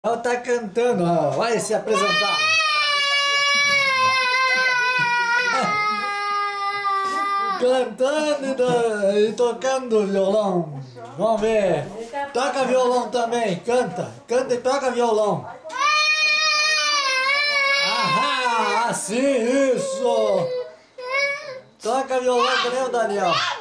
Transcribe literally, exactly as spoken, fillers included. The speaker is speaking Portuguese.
Ela tá cantando, ó. Vai se apresentar. Cantando e, do, e tocando violão. Vamos ver. Toca violão também, canta. Canta e toca violão. Aham, assim, isso. Toca violão que nem o Daniel.